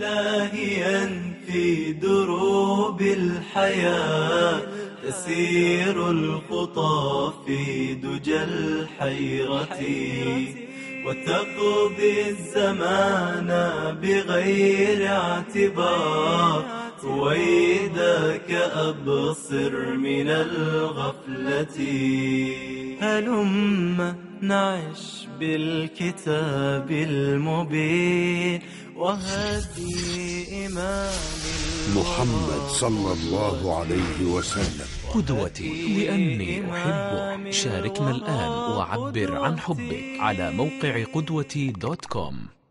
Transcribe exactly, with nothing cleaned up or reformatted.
لاهيا في دروب الحياة تسير الخطى في دجى الحيرة وتقضي الزمان بغير اعتبار رويدك أبصر من الغفلة هلم نعش بالكتاب المبين وهدي إمام محمد صلى الله عليه وسلم قدوتي لأني أحبه. شاركنا الآن وعبر عن حبك على موقع قدوتي دوت كوم.